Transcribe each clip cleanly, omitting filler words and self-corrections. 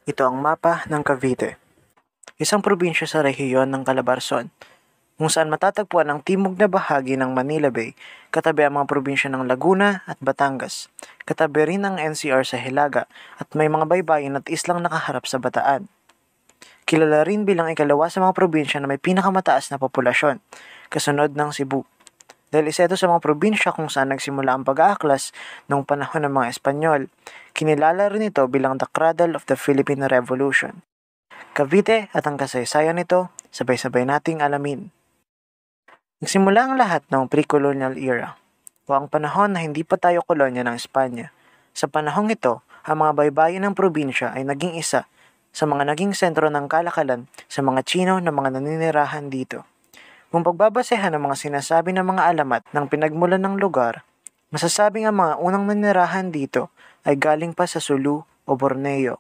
Ito ang mapa ng Cavite, isang probinsya sa rehiyon ng Calabarzon, kung saan matatagpuan ang timog na bahagi ng Manila Bay, katabi ang mga probinsya ng Laguna at Batangas, katabi rin ang NCR sa Hilaga at may mga baybayin at islang nakaharap sa Bataan. Kilala rin bilang ikalawa sa mga probinsya na may pinakamataas na populasyon, kasunod ng Cebu. Dahil isa ito sa mga probinsya kung saan nagsimula ang pag-aaklas noong panahon ng mga Espanyol, kinilala rin ito bilang the cradle of the Philippine Revolution. Cavite at ang kasaysayan nito, sabay-sabay nating alamin. Nagsimula ang lahat ng pre-colonial era, o ang panahon na hindi pa tayo kolonya ng Espanya. Sa panahong ito, ang mga baybayin ng probinsya ay naging isa sa mga naging sentro ng kalakalan sa mga Chino na mga naninirahan dito. Kung pagbabasehan ng mga sinasabi ng mga alamat ng pinagmulan ng lugar, masasabing ang mga unang nanirahan dito ay galing pa sa Sulu o Borneo.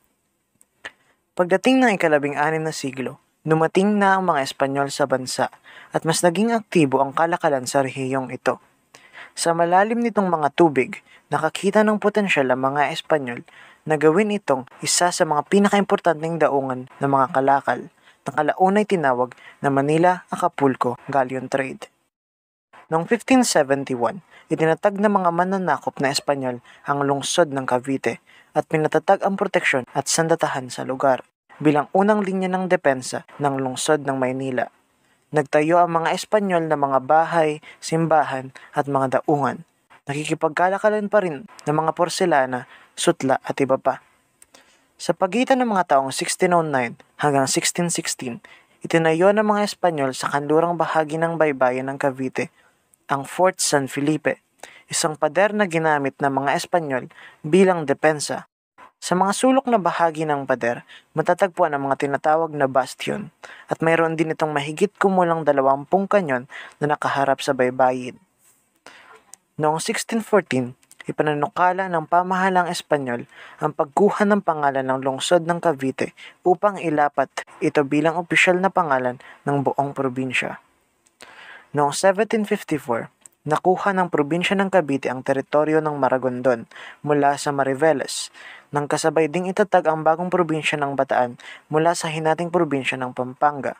Pagdating ng ika-16 na siglo, dumating na ang mga Espanyol sa bansa at mas naging aktibo ang kalakalan sa rehiyong ito. Sa malalim nitong mga tubig, nakakita ng potensyal ang mga Espanyol na gawin itong isa sa mga pinakaimportanteng daungan ng mga kalakal na kalaunay tinawag na Manila-Acapulco Galleon Trade. Noong 1571, itinatag ng mga mananakop na Espanyol ang lungsod ng Cavite at pinatatag ang proteksyon at sandatahan sa lugar bilang unang linya ng depensa ng lungsod ng Maynila. Nagtayo ang mga Espanyol na mga bahay, simbahan at mga daungan. Nakikipagkalakalan pa rin ng mga porselana, sutla at iba pa. Sa pagitan ng mga taong 1609 hanggang 1616, itinayo ng mga Espanyol sa kanlurang bahagi ng baybayin ng Cavite ang Fort San Felipe, isang pader na ginamit ng mga Espanyol bilang depensa. Sa mga sulok na bahagi ng pader, matatagpuan ang mga tinatawag na bastion at mayroon din itong mahigit kumulang 20 kanyon na nakaharap sa baybayin. Noong 1614, ipananukala ng pamahalang Espanyol ang pagkuha ng pangalan ng lungsod ng Cavite upang ilapat ito bilang opisyal na pangalan ng buong probinsya. Noong 1754, nakuha ng probinsya ng Cavite ang teritoryo ng Maragondon mula sa Mariveles, nang kasabay ding itatag ang bagong probinsya ng Bataan mula sa hinating probinsya ng Pampanga.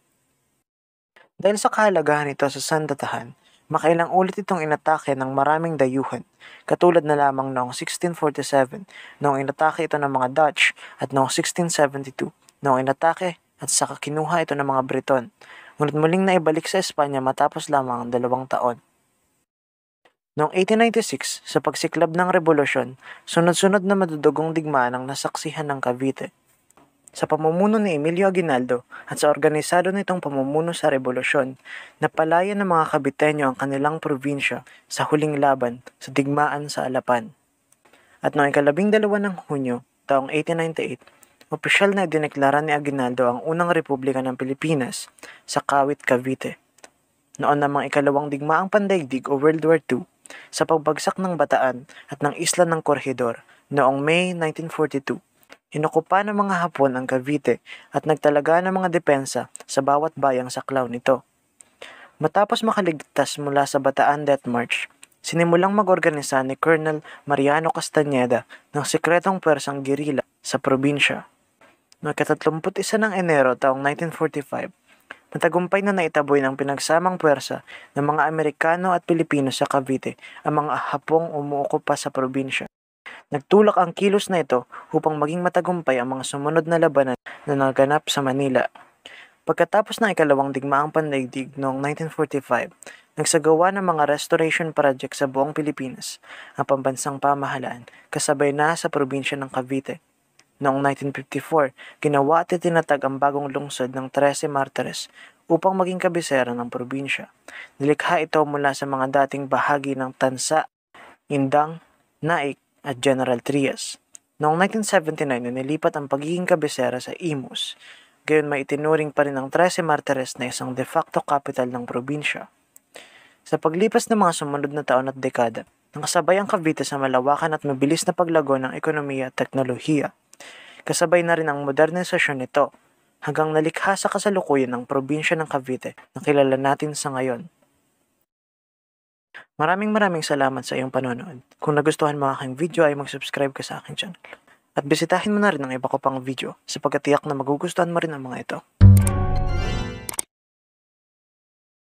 Dahil sa kahalagahan nito sa sandatahan, makailang ulit itong inatake ng maraming dayuhan, katulad na lamang noong 1647, noong inatake ito ng mga Dutch, at noong 1672, noong inatake at saka kinuha ito ng mga Briton, ngunit muling naibalik sa Espanya matapos lamang ang 2 taon. Noong 1896, sa pagsiklab ng revolusyon, sunod-sunod na madudugong digmaan ang nasaksihan ng Cavite. Sa pamumuno ni Emilio Aguinaldo at sa organisado nitong pamumuno sa revolusyon, napalaya ng mga Caviteño ang kanilang probinsya sa huling laban sa digmaan sa Alapan. At noong ika-12 ng Hunyo, taong 1898, opisyal na idineklara ni Aguinaldo ang unang Republika ng Pilipinas sa Kawit, Cavite. Noon namang ika-2 digmaang pandaigdig o World War II, sa pagbagsak ng Bataan at ng isla ng Corregidor noong May 1942, inokupa ng mga Hapon ang Cavite at nagtalaga ng mga depensa sa bawat bayang saklaw nito. Matapos makaligtas mula sa Bataan Death March, sinimulang mag-organisa ni Colonel Mariano Castañeda ng sekretong pwersang gerilla sa probinsya. Noong 31 ng Enero taong 1945, matagumpay na naitaboy ng pinagsamang puwersa ng mga Amerikano at Pilipino sa Cavite ang mga Hapong umuokupa sa probinsya. Nagtulak ang kilos na ito upang maging matagumpay ang mga sumunod na labanan na naganap sa Manila. Pagkatapos ng ika-2 digmaang pandaigdig noong 1945, nagsagawa ng mga restoration project sa buong Pilipinas ang pambansang pamahalaan kasabay na sa probinsya ng Cavite. Noong 1954, ginawa at itinatag ang bagong lungsod ng 13 Martires upang maging kabisera ng probinsya. Nilikha ito mula sa mga dating bahagi ng Tansa, Indang, Naik at General Trias. Noong 1979, nilipat ang pagiging kabisera sa Imus. Gayon may itinuring pa rin ang 13 Martires na isang de facto capital ng probinsya. Sa paglipas ng mga sumunod na taon at dekada, nakasabay ang Cavite sa malawakan at mabilis na paglago ng ekonomiya at teknolohiya. Kasabay na rin ang modernisasyon nito hanggang nalikha sa kasalukuyan ng probinsya ng Cavite na kilala natin sa ngayon. Maraming salamat sa iyong panonood. Kung nagustuhan mo aking video ay mag-subscribe ka sa aking channel. At bisitahin mo na rin ang iba ko pang video sapagkat tiyak na magugustuhan mo rin ang mga ito.